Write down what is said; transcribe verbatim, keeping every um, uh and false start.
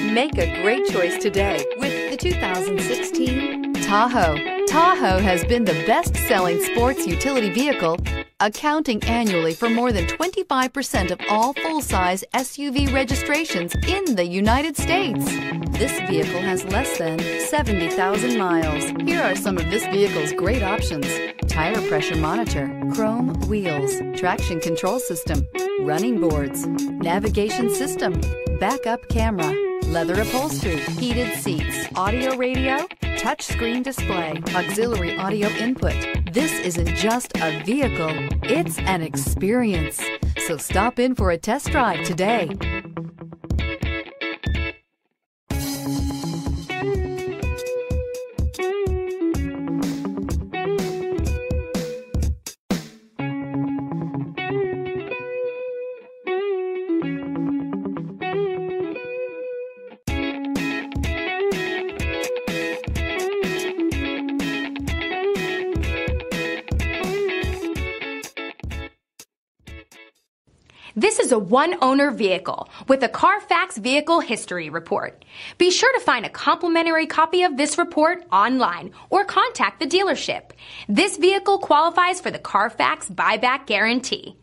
Make a great choice today with the two thousand sixteen Tahoe. Tahoe has been the best-selling sports utility vehicle, accounting annually for more than twenty-five percent of all full-size S U V registrations in the United States. This vehicle has less than seventy thousand miles. Here are some of this vehicle's great options: tire pressure monitor, chrome wheels, traction control system, running boards, navigation system, backup camera, leather upholstery, heated seats, audio radio, touchscreen display, auxiliary audio input. This isn't just a vehicle, it's an experience. So stop in for a test drive today. This is a one-owner vehicle with a Carfax Vehicle History Report. Be sure to find a complimentary copy of this report online or contact the dealership. This vehicle qualifies for the Carfax Buyback Guarantee.